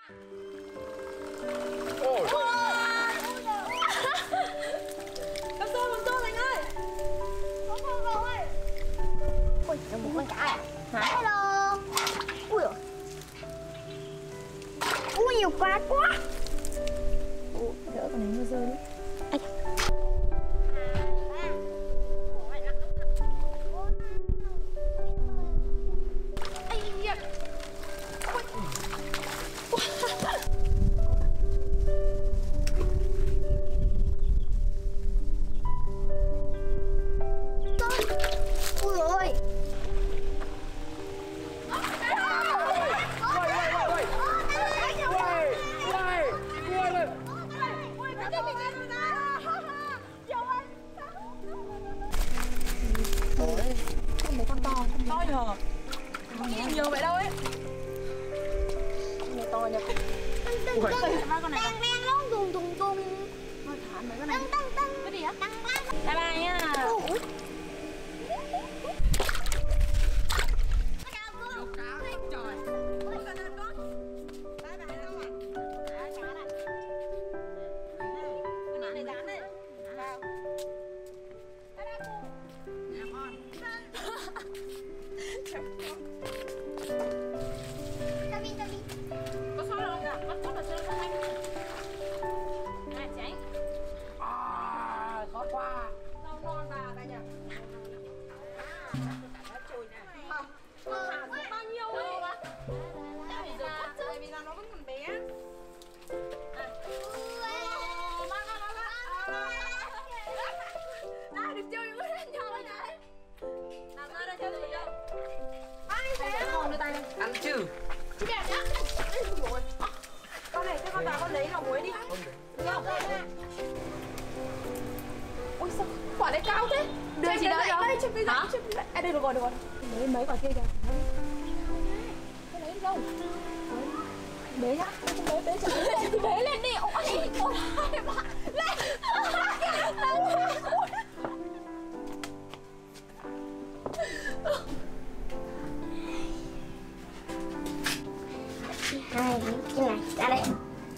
Con xô Thành ơi. Con ơi. Ui, là một con cá à? Hả? Hello. Ui dồi. Ui, nhiều cá quá. Ui, đỡ con này nó rơi đi. Ây da. To nhờ. Không nhiều vậy đâu ấy. Con này to nhờ. Con này đang luôn đùng đùng đùng. Thôi thả mấy con này. Cái gì á? Bye bye nha. Có sót đâu cả, bắt cốt là sơn không anh. Này chị anh. À, khó quá. Rau non bà đây nhỉ. Bao nhiêu đâu á? Tại vì là nó vẫn còn bé. Ai được chơi với anh nhau đấy này. Làm ra đây chơi được không? Ai thế? Con đưa tay đây. Ăn chứ. Đẹp nhá. Con này cho con vào con lấy lò muối đi. Được không? Ôi sao quả đấy cao thế? Đưa chị đỡ đâu? Hả? À đây được rồi. Lấy mấy quả kia kìa. Cái lấy đi đâu? Bế nhá. Bế lên đi. Ôi, hai bạn. Lên. Hai, cái này ra đây.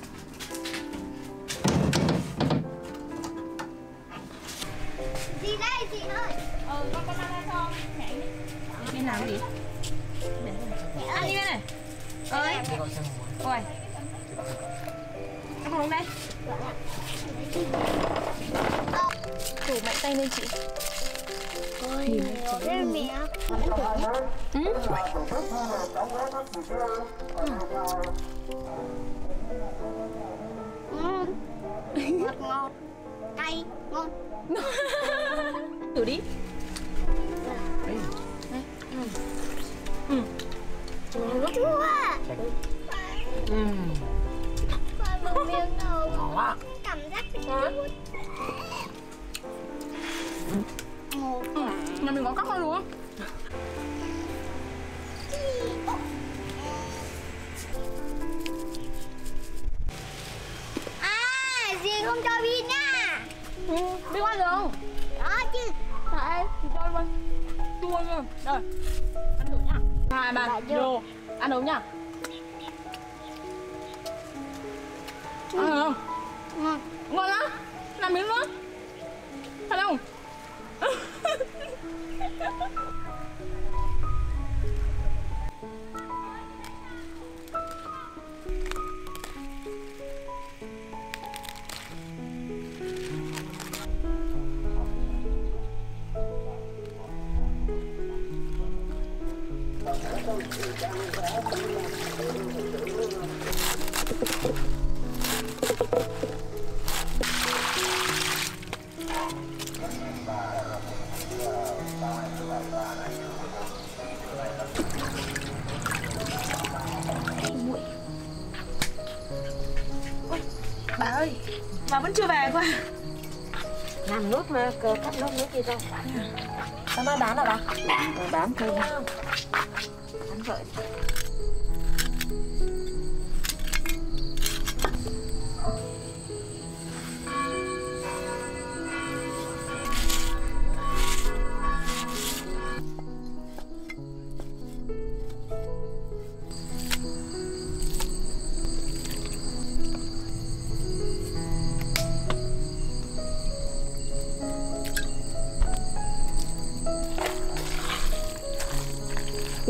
Gì đây chị ơi? Con ăn cho mẹ đi. Bên nào đi? Ăn đi bên này. Ơi. Ôi. Ăn không đây? Thủ mạnh tay lên chị. Ôi, đây mẹ. Ngọt ngọt, cay, ngon. Thử đi. Chua. Một miếng đâu. Cảm giác Nhà mình có cóc luôn đúng không? dì không cho pin nha. Biết ăn được không? Đó chứ. Đấy, thì cho luôn. Chua luôn. Rồi. Ăn thử nhá. 2, 3, vô. Ăn đúng nhá. Ăn được không? Ngon. Ngon lắm. Làm miếng nữa. Thật không? Bà ơi, bà vẫn chưa về cơ. Làm nốt mà, cờ cắt nốt nữa kia đâu. Bà mai bán hả bà? Bán thôi. Bán vậy.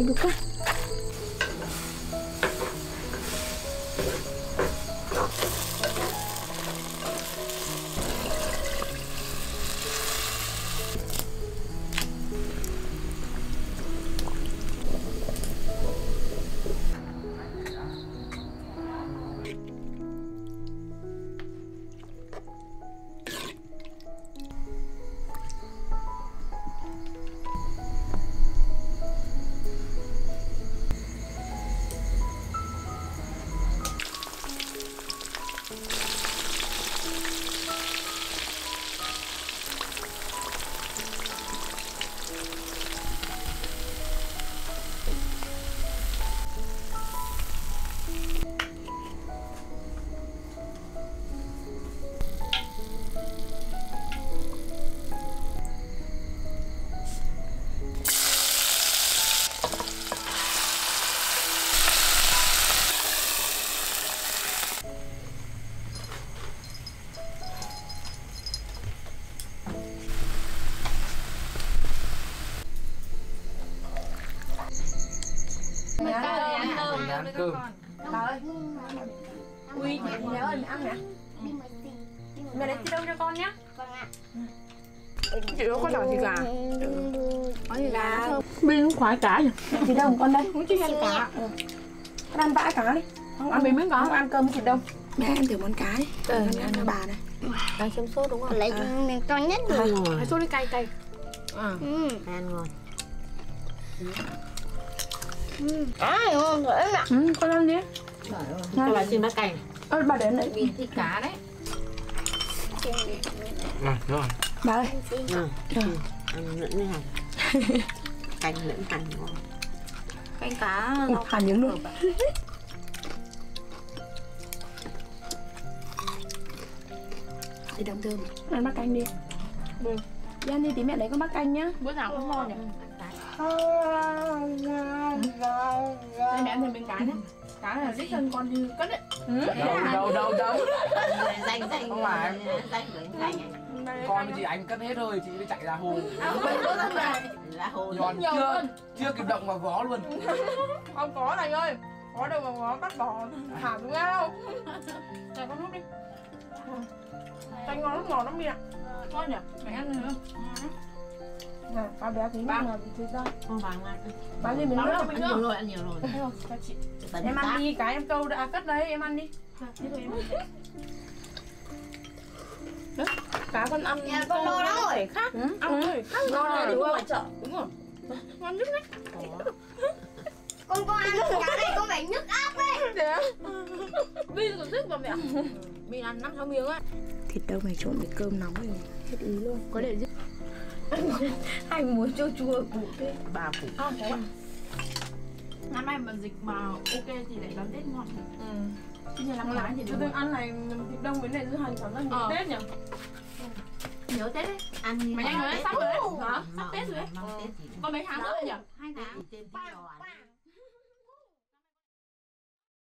cái dục á. Ăn cơm. Ui, mẹ ơi, mẹ ăn nè. Mẹ lấy tí đâu cho con nhé. Chị đâu có đòi gì cả. Có gì cả thơm. Miếng khoái cá nhỉ? Chị Đông con đây, muốn chứ ăn cá. Con ăn bã cá đi. Không ăn miếng cá, không ăn cơm với chị Đông. Mẹ em thử món cá đi. Ăn cho bà này. Đang chấm sốt đúng không? Lấy miếng to nhất rồi. Cái sốt đi cay cay. Ăn ngon. Ngon rồi em ạ. Con ăn đi. Cho bà xin bát canh. Bà để này. Mình thích cá đấy. Rồi. Bà ơi. Ăn lẫn với hành. Canh lẫn hành ngon. Canh cá Ủa, hành những luôn. Thì đóng thơm. Ăn bát canh đi. Đi ăn đi tí mẹ lấy con bát canh nhá. Bữa nào cũng ngon nhỉ. Đây mẹ ăn thêm miếng cá nhé. Cá là rít hơn con đi cất đấy. Đâu. Danh không phải. Danh của anh Thành ấy. Con với chị anh cất hết rồi, chị mới chạy ra hồ. Là hồ Giòn chưa kịp động vào vó luôn. Không có này ơi. Có đâu mà có bắt bỏ thả xuống ao. Này con hút đi. Canh ngon lắm đi ạ. Ngon nhỉ? Mày ăn nữa. Nè, ba bé tí ba mà thịt ra. Con vàng ăn. Bán đi mình nữa. Ăn nhiều rồi, ăn nhiều rồi. Thấy không? Cho chị. Em ăn đi, cái em câu đã cất đấy, em ăn đi. Đó, cá con ăn Con no lắm rồi. khác. Ăn rồi. Ngon rồi đúng không? Chợ. Đúng rồi. Ngon nhất đấy. Con ăn cá này con phải nhức áp đấy. Thế á? Bi còn thích vào mẹ. Bi ăn 5-6 miếng á. Thịt đâu mày trộn với cơm nóng rồi. Hết ý luôn. Có để gì? Anh muốn chua chua củ thế. Bà phủ. Thế ạ. Năm nay mà dịch mà ok thì lại đón Tết ngon. Chứ như năm ngoái thì Chứ tôi ăn này thịt đông với này giữ hành cảm giác nhớ Tết nhỉ? nhớ Tết ấy. Ăn Mà nhanh rồi đấy, sắp rồi đấy. Hả? Sắp Sắp Tết rồi đấy. Tết thì Có mấy tháng nữa rồi nhỉ? 2 tháng. Tên